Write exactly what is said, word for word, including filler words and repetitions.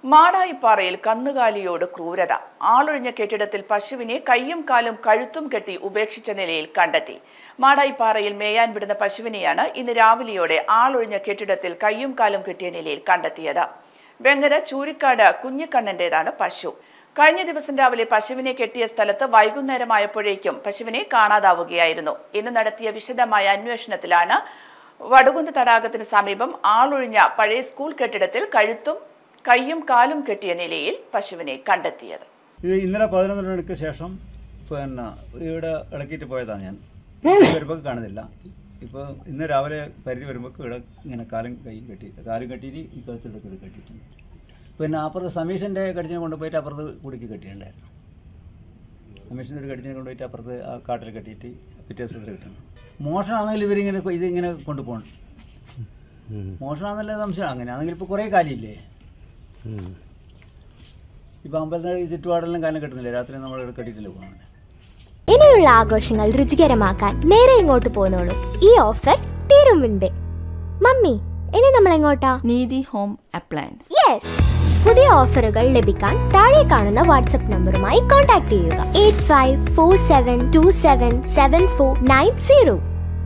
മാടായിപ്പാറയിൽ കന്നുകാലിയോട് ക്രൂരത. ആളൊഴിഞ്ഞ കെട്ടിടത്തിൽ പശുവിനെ കയ്യും കാലും കഴുത്തും കെട്ടി ഉപേക്ഷിച്ച നിലയിൽ കണ്ടെത്തി. മാടായിപ്പാറയിൽ മേയാൻ വിടുന്ന പശുവിനെയാണ് ഇന്ന് രാവിലെയോടെ ആളൊഴിഞ്ഞ കെട്ടിടത്തിൽ കയ്യും കാലും കെട്ടിയ നിലയിൽ കണ്ടെത്തിയത്. വെങ്ങര ചൂരിക്കാട് കുഞ്ഞിക്കണ്ണന്റേതാണ് പശു. കഴിഞ്ഞ ദിവസം രാവിലെ പശുവിനെ കെട്ടിയ സ്ഥലത്ത് വൈകുന്നേരമായപ്പോഴേക്കും പശുവിനെ കാണാതാവുകയായിരുന്നു. ഇന്ന് നടത്തിയ വിശദമായ അന്വേഷണത്തിലാണ് വടുകുന്ന് തടാകത്തിന് സമീപം ആളൊഴിഞ്ഞ പഴയ സ്കൂൾ കെട്ടിടത്തിൽ കഴുത്തും കയ്യും കാലും കെട്ടിയ നിലയിൽ പശുവിനെ കണ്ടെത്തിയത്. ഇത് ഇന്നലെ പതിനൊന്ന് മണിക്ക് ശേഷം പിന്നെ ഇവിടെ ഇളക്കിയിട്ട് പോയതാണ്. ഞാൻ വരുമ്പോൾ കാണുന്നില്ല. ഇപ്പോൾ ഇന്ന് രാവിലെ പരിധി വരുമ്പോൾ ഇവിടെ ഇങ്ങനെ കാലും കൈയും കെട്ടി കാലും കെട്ടിയിട്ട് ഈ കഴുത്തിലൊക്കെ ഇവിടെ കെട്ടിയിട്ടുണ്ട്. പിന്നെ അപ്പുറത്ത് സമീഷിൻ്റെ കടിച്ചിനെ കൊണ്ടുപോയിട്ട് അപ്പുറത്ത് കുടുക്കി കെട്ടിയിട്ടുണ്ടായിരുന്നു. സമീഷിൻ്റെ ഒരു കടിച്ചിനെ കൊണ്ടുപോയിട്ട് അപ്പുറത്ത് ആ കാട്ടിൽ കെട്ടിയിട്ട് പിറ്റേ ദിവസത്തിൽ കിട്ടുന്നു. മോഷണമാണെങ്കിൽ ഇവരിങ്ങനെ ഇതിങ്ങനെ കൊണ്ടുപോകണം. മോഷണമാണെന്നല്ലേ സംശയം. അങ്ങനെ ആണെങ്കിൽ ഇപ്പോൾ കുറേ കാലിയില്ലേ. ഇപ്പം അമ്പലത്തിൻ്റെ ചുറ്റുപാടെല്ലാം കാലം കെട്ടുന്നില്ലേ. രാത്രി നമ്മൾ ഇവിടെ കെട്ടിയിട്ടില്ല പോകാൻ. ഇനിയുള്ള ആഘോഷങ്ങൾ രുചികരമാക്കാൻ നേരെ ഇങ്ങോട്ട് പോന്നോളൂ. ഈ ഓഫർ തീരും മുൻപേ. മമ്മി, ഇനി നമ്മൾ എങ്ങോട്ടാ? നീതി ഹോം അപ്ലയൻസ്. യെസ്. പുതിയ ഓഫറുകൾ ലഭിക്കാൻ താഴെ കാണുന്ന വാട്സ്ആപ്പ് നമ്പറുമായി കോൺടാക്ട് ചെയ്യുക. Eight five four seven two seven seven four nine zero.